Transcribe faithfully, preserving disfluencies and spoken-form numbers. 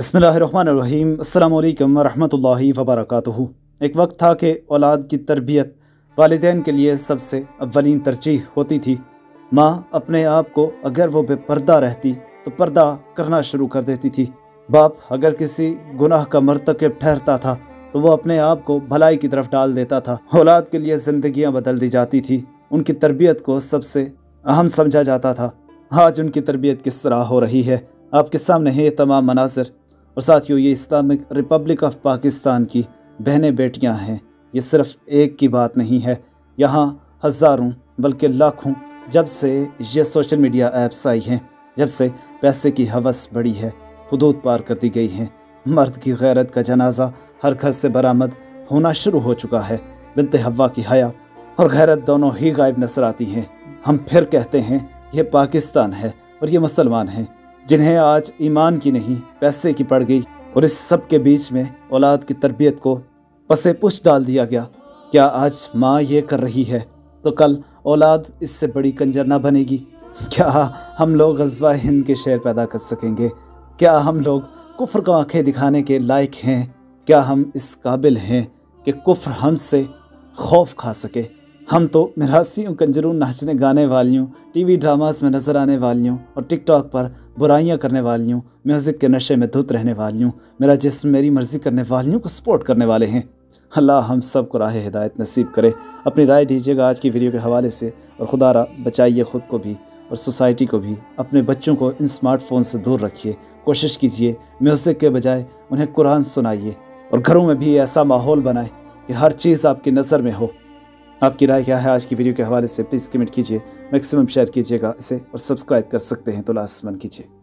बिस्मिल्लाहिर्रहमानिर्रहीम अस्सलामु अलैकुम वरहमतुल्लाहि वबरकातुहू। एक वक्त था कि औलाद की तरबियत वालिदैन के लिए सबसे अव्वलीन तरजीह होती थी। माँ अपने आप को अगर वो बेपर्दा रहती तो पर्दा करना शुरू कर देती थी। बाप अगर किसी गुनाह का मर्तकब ठहरता था तो वो अपने आप को भलाई की तरफ डाल देता था। औलाद के लिए ज़िंदगियाँ बदल दी जाती थी, उनकी तरबियत को सबसे अहम समझा जाता था। आज उनकी तरबियत किस तरह हो रही है आपके सामने है ये तमाम मनाज़िर। और साथियों, ये इस्लामिक रिपब्लिक ऑफ पाकिस्तान की बहनें बेटियां हैं। ये सिर्फ एक की बात नहीं है, यहाँ हज़ारों बल्कि लाखों जब से ये सोशल मीडिया ऐप्स आई हैं, जब से पैसे की हवस बढ़ी है, हुदूद पार कर दी गई हैं। मर्द की गैरत का जनाजा हर घर से बरामद होना शुरू हो चुका है। बिन्ते हव्वा की हया और गैरत दोनों ही गायब नजर आती हैं। हम फिर कहते हैं ये पाकिस्तान है और ये मुसलमान हैं जिन्हें आज ईमान की नहीं पैसे की पड़ गई। और इस सब के बीच में औलाद की तरबियत को पसे पुश डाल दिया गया। क्या आज माँ ये कर रही है तो कल औलाद इससे बड़ी कंजर ना बनेगी? क्या हम लोग ग़ज़वा हिंद के शेर पैदा कर सकेंगे? क्या हम लोग कुफ्र को आंखें दिखाने के लायक हैं? क्या हम इस काबिल हैं कि कुफ्र हमसे खौफ खा सके? हम तो मिरासियों, कंजरों, नाचने गाने वालियों, टीवी ड्रामास में नज़र आने वालियों और टिकटॉक पर बुराइयां करने वालियों, म्यूज़िक के नशे में धुत रहने वालियों, मेरा जिस्म मेरी मर्ज़ी करने वालियों को सपोर्ट करने वाले हैं। अल्लाह हम सब को राह हिदायत नसीब करे। अपनी राय दीजिएगा आज की वीडियो के हवाले से, और खुदारा बचाइए ख़ुद को भी और सोसाइटी को भी। अपने बच्चों को इन स्मार्टफोन से दूर रखिए। कोशिश कीजिए म्यूज़िक के बजाय उन्हें कुरान सुनाइए, और घरों में भी ऐसा माहौल बनाए कि हर चीज़ आपकी नज़र में हो। आपकी राय क्या है आज की वीडियो के हवाले से? प्लीज़ कमेंट कीजिए, मैक्सिमम शेयर कीजिएगा इसे, और सब्सक्राइब कर सकते हैं तो लाजमन कीजिए।